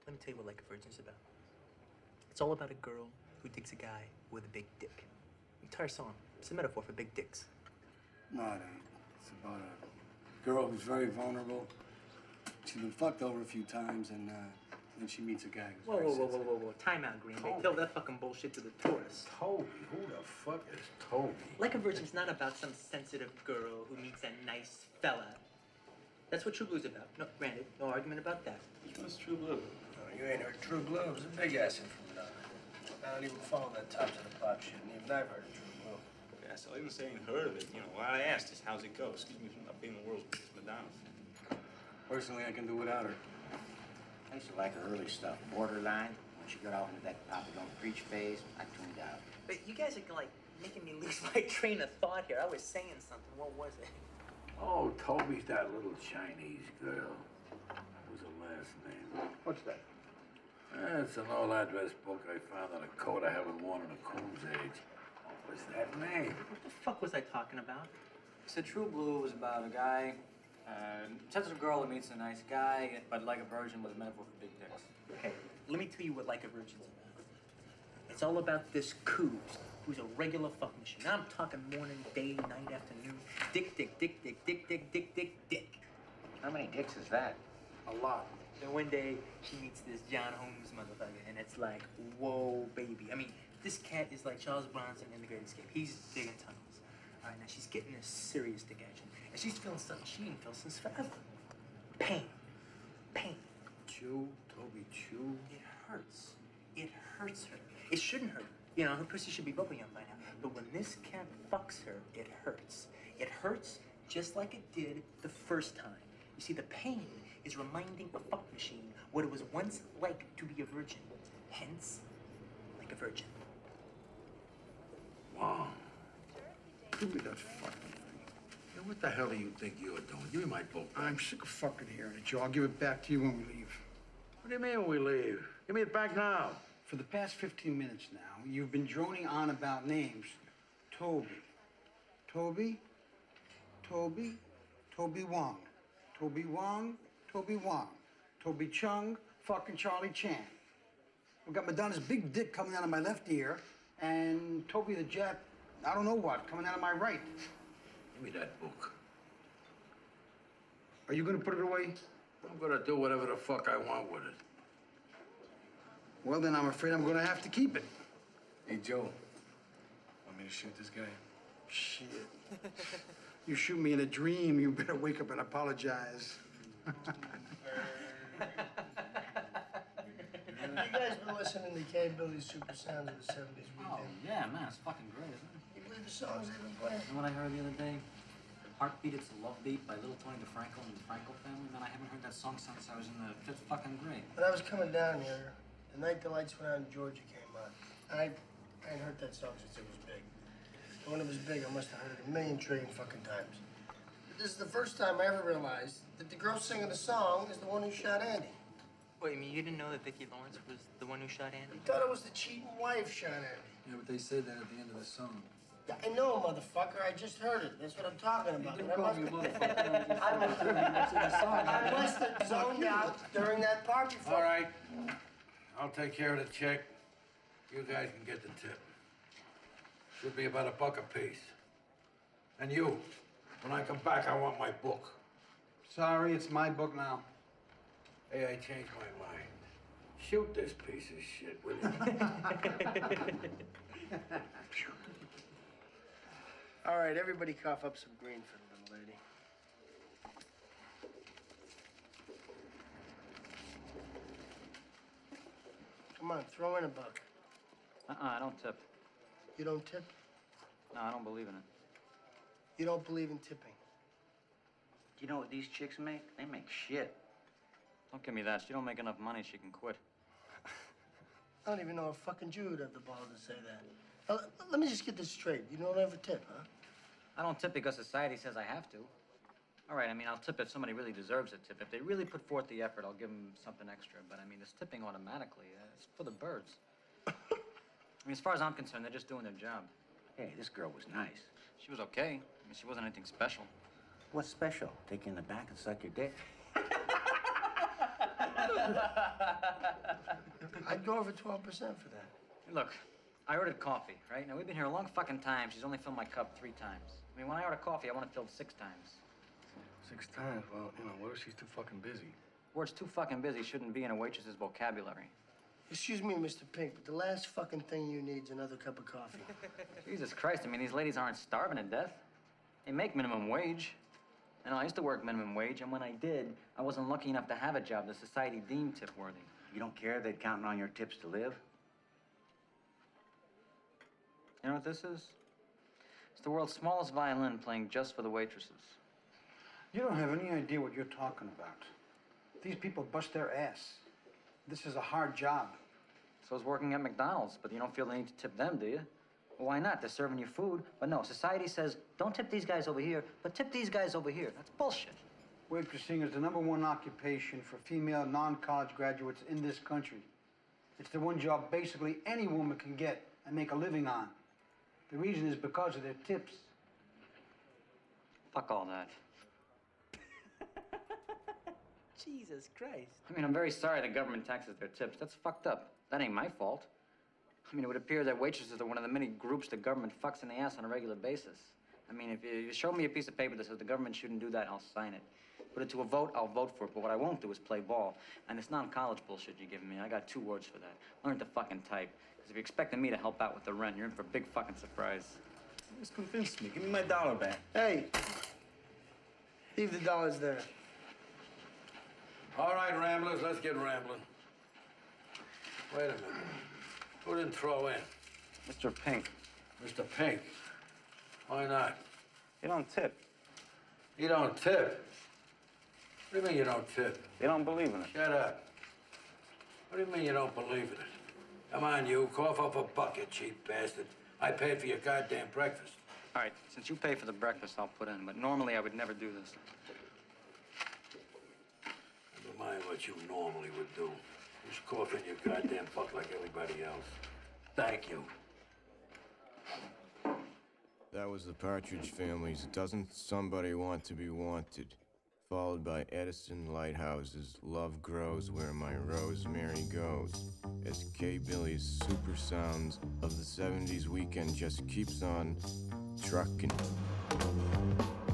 Let me tell you what Like a Virgin's about. It's all about a girl who digs a guy with a big dick. The entire song, it's a metaphor for big dicks. No, it ain't. It's about a girl who's very vulnerable. She's been fucked over a few times, and then she meets a guy who's very sensitive. Whoa. Time out, Green Bay. Tell that fucking bullshit to the tourists. Toby? Who the fuck is Toby? Like a Virgin's not about some sensitive girl who meets a nice fella. That's what True Blue's about. No, granted, no argument about that. What's True Blue? No, you ain't heard True Blue. It was a big ass influence. I don't even follow that top to the pop shit, and even I've heard of True Blue. Yeah, so I didn't say I ain't heard of it. You know, what I asked is how's it go? Excuse me for not being the world's biggest Madonna. Personally, I can do without her. I used to like her early stuff, Borderline. When she got off into that Papa Don't Preach phase, I tuned out. But you guys are like making me lose my train of thought here. I was saying something. What was it? Oh, Toby's that little Chinese girl. What was her last name? What's that? It's an old address book I found on a coat I haven't worn in a coon's age. What's that name? What the fuck was I talking about? So True Blue was about a guy, sensitive girl that meets a nice guy, but like a virgin with a metaphor for big dicks. Okay, let me tell you what Like a Virgin's about. It's all about this Coos, who's a regular fuck machine. Now I'm talking morning, day, night, afternoon. Dick. How many dicks is that? A lot. Then one day, she meets this John Holmes motherfucker, and it's like, whoa, baby. I mean, this cat is like Charles Bronson in The Great Escape. He's digging tunnels. All right, now she's getting this serious dick action, and she's feeling something she ain't felt since forever. Pain. Chew, Toby, chew. It hurts. It hurts her. It shouldn't hurt. You know, her pussy should be bubbling up by now. But when this cat fucks her, it hurts. It hurts just like it did the first time. You see, the pain is reminding a fuck machine what it was once like to be a virgin. Hence, like a virgin. Wow. Give me that fucking thing. Hey, what the hell do you think you're doing? Give me my book. I'm sick of fucking hearing it, Joe. I'll give it back to you when we leave. What do you mean when we leave? Give me it back now. For the past 15 minutes now, you've been droning on about names. Toby. Toby Wong. Toby Wong. Toby Chung, fucking Charlie Chan. We got Madonna's big dick coming out of my left ear, and Toby the Jap, I don't know what, coming out of my right. Give me that book. Are you gonna put it away? I'm gonna do whatever the fuck I want with it. Well, then I'm afraid I'm gonna have to keep it. Hey, Joe. Want me to shoot this guy? Shit. You shoot me in a dream, you better wake up and apologize. You guys been listening to K. Billy's Super Sounds of the 70s weekend? Oh, yeah, man, it's fucking great, isn't it? You believe the songs they've been playing? You know what I heard the other day? Heartbeat, It's a Love Beat by Little Tony DeFranco and the Franco family. Man, I haven't heard that song since I was in the fifth fucking grade. When I was coming down here, the night the lights went out in Georgia came on. I ain't heard that song since it was big. And when it was big, I must have heard it a million trillion fucking times. But this is the first time I ever realized that the girl singing the song is the one who shot Andy. Wait, I mean, you didn't know that Vicki Lawrence was the one who shot Andy? I thought it was the cheating wife shot Andy. Yeah, but they said that at the end of the song. Yeah, I know, motherfucker. I just heard it. That's what I'm talking about. You call me a motherfucker. I must have zoned out during that part before. All right. I'll take care of the check. You guys can get the tip. Should be about $1 apiece. And you, when I come back, I want my book. Sorry, it's my book now. Hey, I changed my mind. Shoot this piece of shit, will you? All right, everybody cough up some green for the little lady. Come on, throw in $1. I don't tip. You don't tip? No, I don't believe in it. You don't believe in tipping? Do you know what these chicks make? They make shit. Don't give me that. She don't make enough money, she can quit. I don't even know a fucking Jew would have the balls to say that. Now, let me just get this straight. You don't ever tip, huh? I don't tip because society says I have to. All right, I mean, I'll tip if somebody really deserves a tip. If they really put forth the effort, I'll give them something extra. But, I mean, this tipping automatically, it's for the birds. I mean, as far as I'm concerned, they're just doing their job. Hey, this girl was nice. She was okay. I mean, she wasn't anything special. What's special? Take you in the back and suck your dick? I'd go over 12% for that. Look, I ordered coffee, right? Now, we've been here a long fucking time. She's only filled my cup 3 times. I mean, when I order coffee, I want it filled 6 times. 6 times? Well, what if she's too fucking busy? Words too fucking busy shouldn't be in a waitress's vocabulary. Excuse me, Mr. Pink, but the last fucking thing you need is another cup of coffee. Jesus Christ, I mean, these ladies aren't starving to death. They make minimum wage. And I used to work minimum wage, and when I did, I wasn't lucky enough to have a job that society deemed tip-worthy. You don't care they're counting on your tips to live? You know what this is? It's the world's smallest violin playing just for the waitresses. You don't have any idea what you're talking about. These people bust their ass. This is a hard job. So is working at McDonald's, but you don't feel the need to tip them, do you? Well, why not? They're serving you food. But no, society says, don't tip these guys over here, but tip these guys over here. That's bullshit. Waitressing is the #1 occupation for female non-college graduates in this country. It's the one job basically any woman can get and make a living on. The reason is because of their tips. Fuck all that. Jesus Christ. I mean, I'm very sorry the government taxes their tips. That's fucked up. That ain't my fault. I mean, it would appear that waitresses are one of the many groups the government fucks in the ass on a regular basis. I mean, if you show me a piece of paper that says the government shouldn't do that, I'll sign it. Put it to a vote, I'll vote for it. But what I won't do is play ball. And it's non-college bullshit you're giving me. I got 2 words for that. Learn to fucking type. Because if you're expecting me to help out with the rent, you're in for a big fucking surprise. Just convinced me. Give me my $1 back. Hey, leave the dollars there. All right, Ramblers, let's get rambling. Wait a minute. Who didn't throw in? Mr. Pink. Mr. Pink. Why not? You don't tip. You don't tip? What do you mean you don't tip? You don't believe in it. Shut up. What do you mean you don't believe in it? Come on, you. Cough up a buck, you cheap bastard. I paid for your goddamn breakfast. All right, since you pay for the breakfast, I'll put in. But normally, I would never do this. Never mind what you normally would do. Just cough in your goddamn buck like everybody else. Thank you. That was the Partridge Family's Doesn't Somebody Want to Be Wanted, followed by Edison Lighthouse's Love Grows Where My Rosemary Goes, as K. Billy's super sounds of the 70s weekend just keeps on trucking.